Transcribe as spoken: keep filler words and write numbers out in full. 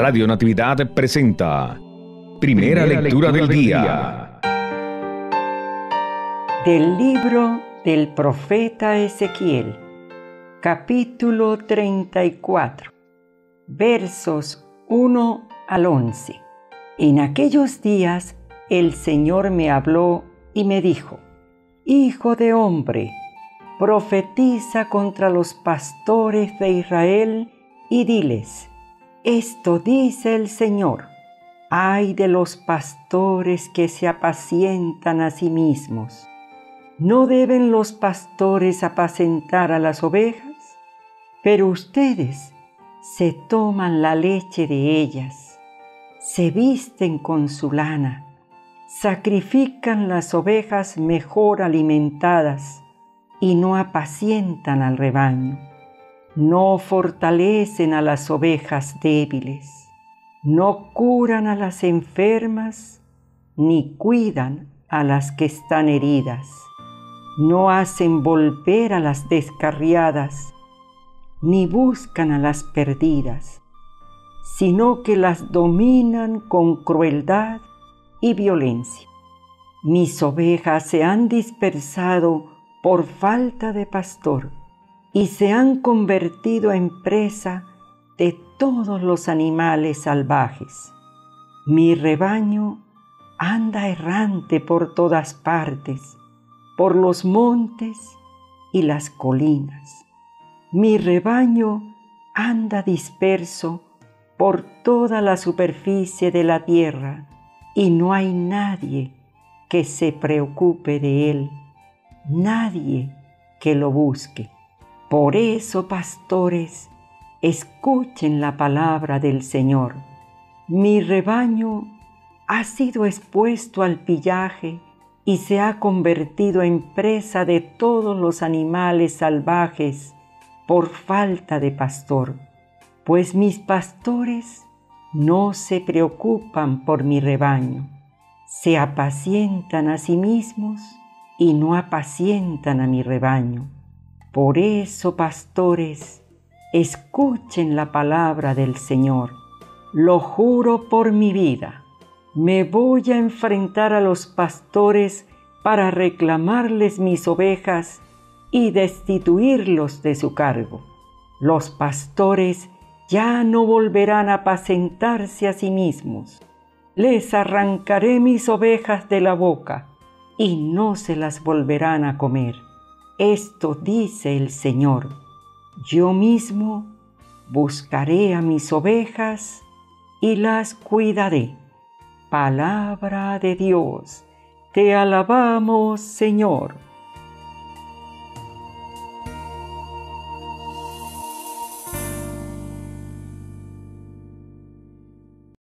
Radio Natividad presenta Primera, Primera lectura, lectura del, del día. día. Del libro del profeta Ezequiel, capítulo treinta y cuatro, versos uno al once. En aquellos días el Señor me habló y me dijo: Hijo de hombre, profetiza contra los pastores de Israel y diles: Esto dice el Señor: Ay de los pastores que se apacientan a sí mismos. ¿No deben los pastores apacentar a las ovejas? Pero ustedes se toman la leche de ellas, se visten con su lana, sacrifican las ovejas mejor alimentadas y no apacientan al rebaño. No fortalecen a las ovejas débiles, no curan a las enfermas, ni cuidan a las que están heridas. No hacen volver a las descarriadas, ni buscan a las perdidas, sino que las dominan con crueldad y violencia. Mis ovejas se han dispersado por falta de pastor, y se han convertido en presa de todos los animales salvajes. Mi rebaño anda errante por todas partes, por los montes y las colinas. Mi rebaño anda disperso por toda la superficie de la tierra, y no hay nadie que se preocupe de él, nadie que lo busque. Por eso, pastores, escuchen la palabra del Señor. Mi rebaño ha sido expuesto al pillaje y se ha convertido en presa de todos los animales salvajes por falta de pastor. Pues mis pastores no se preocupan por mi rebaño, se apacientan a sí mismos y no apacientan a mi rebaño. Por eso, pastores, escuchen la palabra del Señor. Lo juro por mi vida, me voy a enfrentar a los pastores para reclamarles mis ovejas y destituirlos de su cargo. Los pastores ya no volverán a apacentarse a sí mismos. Les arrancaré mis ovejas de la boca y no se las volverán a comer. Esto dice el Señor: Yo mismo buscaré a mis ovejas y las cuidaré. Palabra de Dios, te alabamos, Señor.